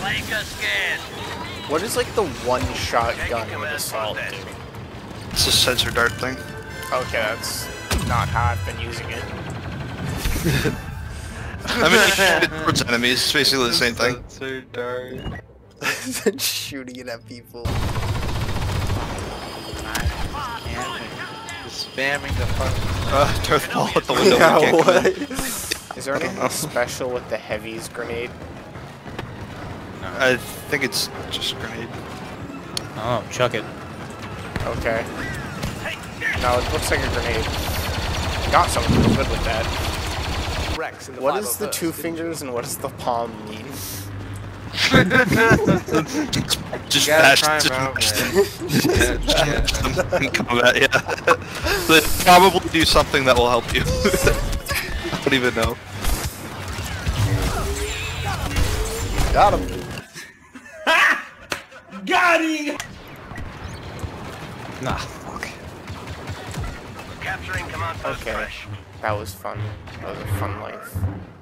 What is like the one-shot gun with assault do? It's a sensor dart thing. Okay, that's not how I've been using it. I mean, you shoot it towards enemies. It's basically the same thing. Sensor dart. Shooting it at people. Just spamming the fuck. Darth Maul at the window. Yeah, Can't come what? in. Is there anything special with the heavies grenade? I think it's just a grenade. Oh, chuck it. Okay. No, it looks like a grenade. Got something real good with that. What is the two fingers and what does the palm mean? Just You gotta bash try 'em just out, bash man. them in combat, yeah. They probably do something that will help you. I don't even know. Got him. Got him! Nah, fuck. Capturing command post Okay. fresh. That was fun. That was a fun life.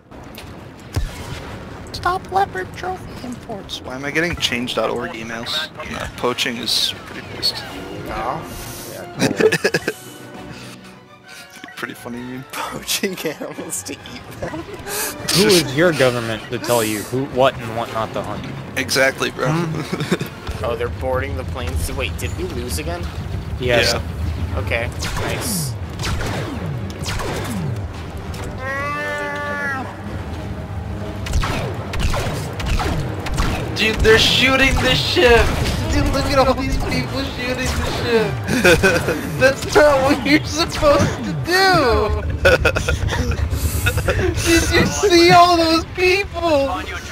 Stop leopard trophy imports. Why am I getting change.org emails? Poaching is pretty pissed. No. Yeah, cool. Pretty funny meme. Poaching animals to eat them. Who is your government to tell you what and what not to hunt? Exactly, bro. Oh, they're boarding the planes. Wait, did we lose again? Yes. Yeah. Okay, nice. Dude, they're shooting the ship! Dude, look at all these people shooting the ship! That's not what you're supposed to do! Did you see all those people?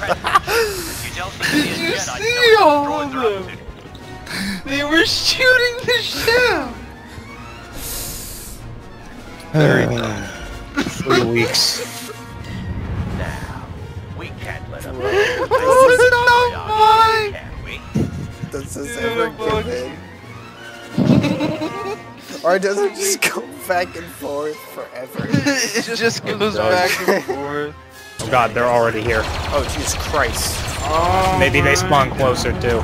Did you see all of them? They were shooting the ship! Very dumb. 3 weeks. We can't let them Oh, it's not mine! can we? Does this ever give in? Or does it just go back and forth forever? It just goes back and forth. Oh god, they're already here. Oh, Jesus Christ. Oh, Maybe they spawn closer too.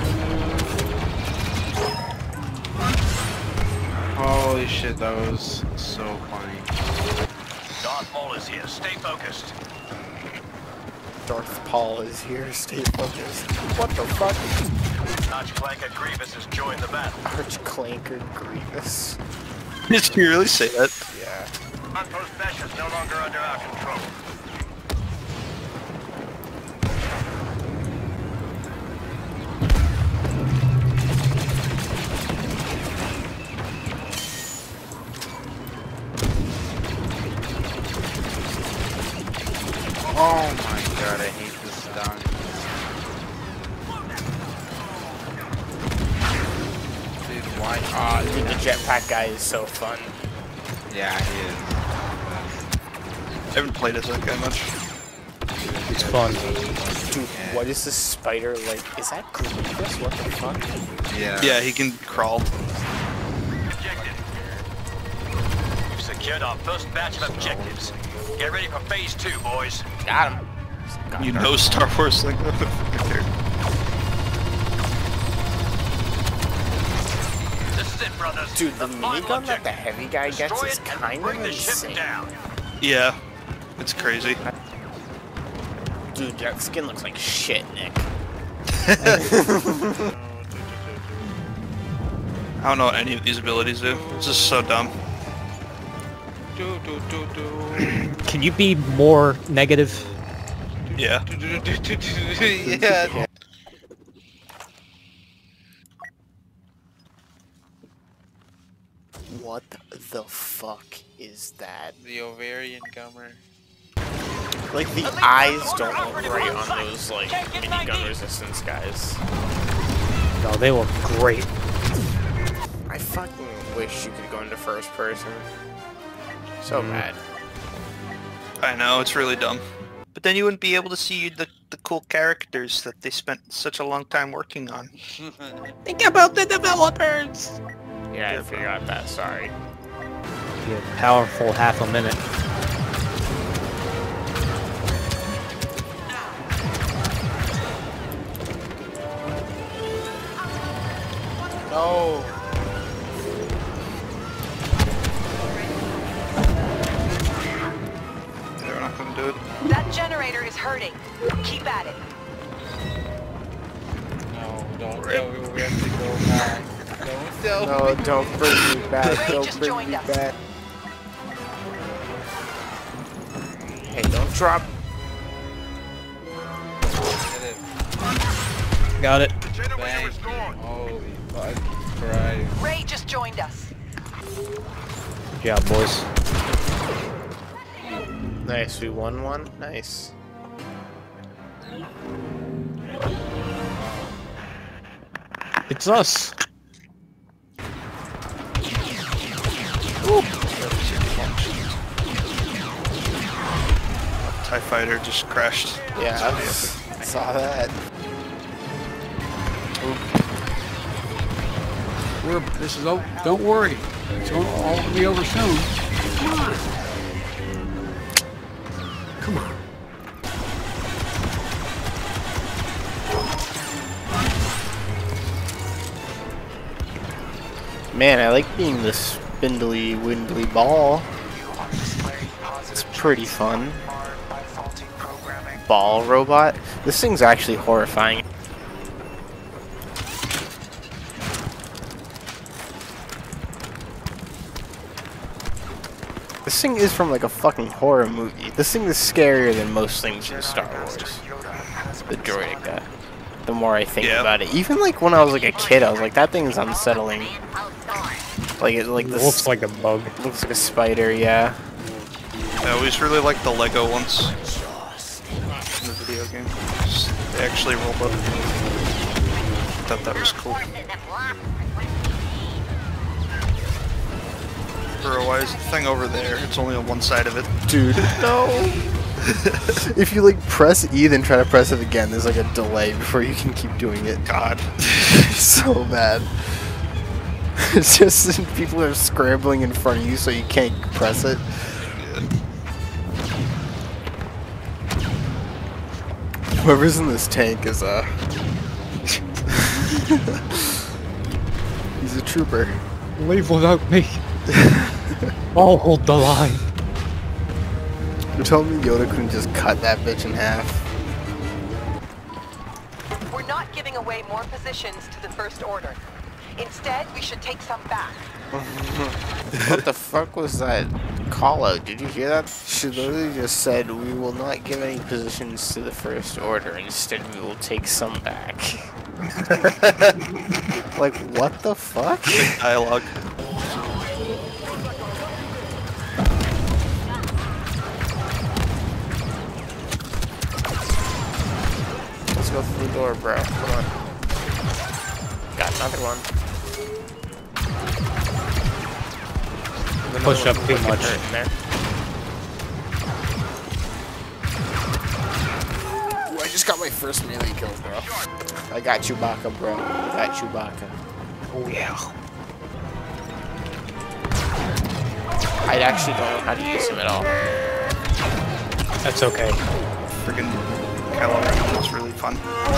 Holy shit, that was so funny. Darth Maul is here. Stay focused. Darth Paul is here. Stay focused. What the fuck? Archclanker Grievous has joined the battle. Archclanker Grievous. Did you really say that? Yeah. Outpost Besh is no longer under our control. Oh my god, I hate this stun. Dude, why? Dude, the jetpack guy is so fun. Yeah, he is. I haven't played as that guy much. It's fun. Dude, what is this spider like? Is that Grievous? What the fuck? Yeah. Yeah, he can crawl. Objective. We've secured our first batch of objectives. Get ready for phase 2, boys. Got him. Got You her. know Star Wars thing. This is it, brothers. Dude, the final minigun that objective. the heavy guy gets Destroy is it and kind bring of the ship insane. down. Yeah, it's crazy. Dude, that skin looks like shit, Nick. I don't know what any of these abilities do. It's just so dumb. Can you be more negative? Yeah. Yeah. What the fuck is that? The ovarian gummer. Like, the eyes don't look right on those, like, minigun resistance guys. No, they look great. I fucking wish you could go into first person. So bad. I know, it's really dumb. But then you wouldn't be able to see the cool characters that they spent such a long time working on. Think about the developers! Yeah, I forgot that, sorry. You had powerful half a minute. can do it. That generator is hurting. Keep at it. No, don't tell me we have to go back. Don't tell me. No, don't bring me back. Ray Don't just bring joined me us. back. Hey, don't drop. Got it. Bang. Holy fuck Christ. Ray just joined us. Good job, boys. Nice, we won one. Nice. It's us. TIE fighter just crashed. Yeah, I saw that. This is over. Don't worry. It's all going to be over soon. Come on. Come on. Man, I like being the spindly, windly ball. It's pretty fun. Ball robot. This thing's actually horrifying. This thing is from like a fucking horror movie. This thing is scarier than most things in Star Wars. The droideka. The more I think about it. Even like when I was like a kid, I was like, that thing is unsettling. Like it this Looks like a bug. looks like a spider, yeah. I always really liked the Lego ones in the video game. They actually rolled up. Thought that was cool. Bro, why is the thing over there? It's only on one side of it. Dude, no. If you like press E then try to press it again, there's like a delay before you can keep doing it. God. So bad. It's just people are scrambling in front of you so you can't press it. Whoever's in this tank is he's a trooper. Leave without me. I'll hold the line. You're telling me Yoda couldn't just cut that bitch in half? We're not giving away more positions to the First Order. Instead, we should take some back. What the fuck was that call out? Did you hear that? She literally just said, we will not give any positions to the First Order. Instead, we will take some back. Like, what the fuck? Big dialogue. Let's go through the door, bro. Come on. Got another one. Push up too much. In there. Ooh, I just got my first melee kill, bro. I got Chewbacca, bro. I got Chewbacca. Oh yeah. I actually don't know how to use him at all. That's okay. Friggin' Kylo Ren was really fun.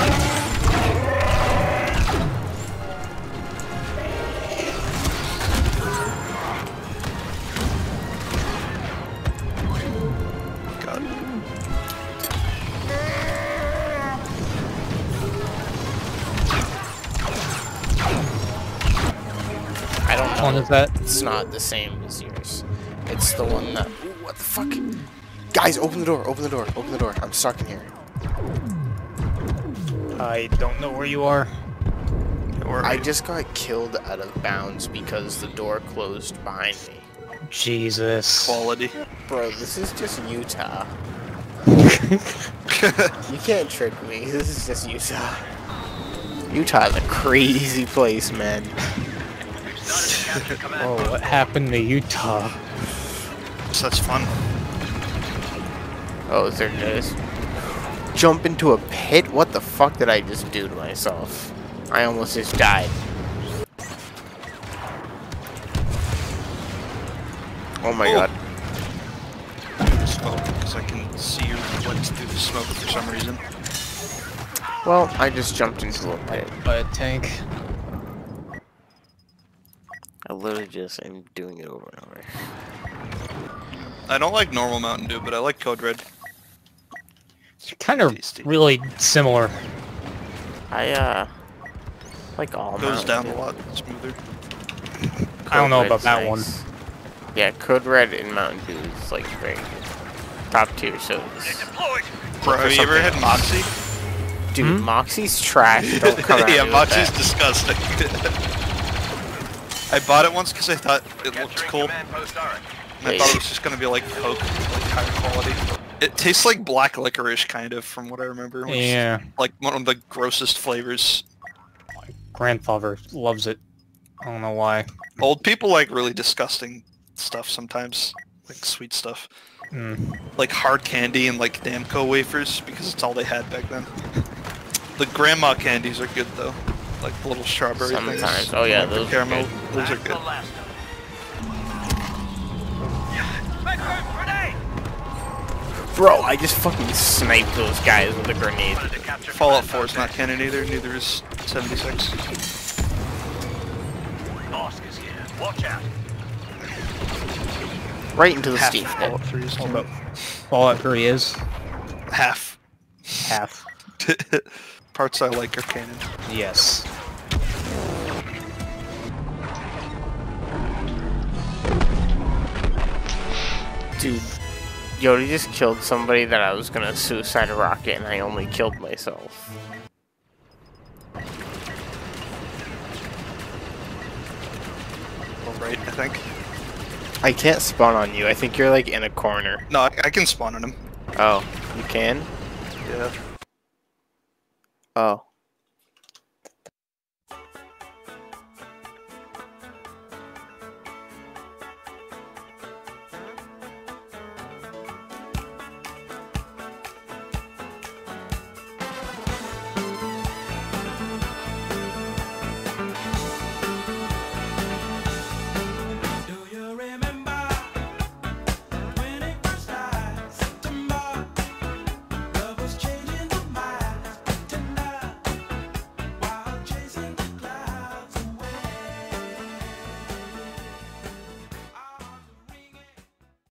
God. I don't know. Which one is that? It's not the same as yours. It's the one that... Ooh, what the fuck? Guys, open the door, open the door, open the door. I'm stuck in here. I don't know where you are. I just got killed out of bounds because the door closed behind me. Jesus. Quality. Bro, this is just Utah. You can't trick me. This is just Utah. Utah's a crazy place, man. Oh, what happened to Utah? Such fun. Oh, there it is. Jump into a pit? What the fuck did I just do to myself? I almost just died. Oh my god. Smoke, because I can see your legs through the smoke for some reason. Well, I just jumped into a pit. By a tank. I literally just am doing it over and over. I don't like normal Mountain Dew, but I like Code Red. Kind of Tasty. really similar. I like all Goes Mountain down Dew. a lot smoother. I don't know Code about Red's that nice. one. Yeah, Code Red and Mountain Dew is like very good. Top tier sodas. Deployed. Bro, have you ever had Moxie? Dude, Moxie's trash. Don't come at Yeah, me with Moxie's that. disgusting. I bought it once because I thought it looked Capturing cool. command post Ark. And I thought it was just gonna be like Coke, like higher quality. It tastes like black licorice, kind of, from what I remember. Which Yeah. is, like one of the grossest flavors. My grandfather loves it. I don't know why. Old people like really disgusting stuff sometimes, like sweet stuff, like hard candy and like Namco wafers because it's all they had back then. The grandma candies are good though, like the little strawberry Sometimes. things. Oh yeah, Like the those are caramel. good. Those are That's good. the last of them. Smoke grenade! Bro, I just fucking sniped those guys with a grenade. Wanted to capture Fallout command 4 is not canon either. Neither is 76. Bosk is here. Watch out. Right into the Half Steve. Fallout 3 is canon. Fallout 3 is Half. half. Parts I like are canon. Yes. Dude, Yodi just killed somebody that I was gonna suicide rocket and I only killed myself. Right, I think. I can't spawn on you. I think you're like in a corner. No, I can spawn on him. Oh, you can? Yeah. Oh.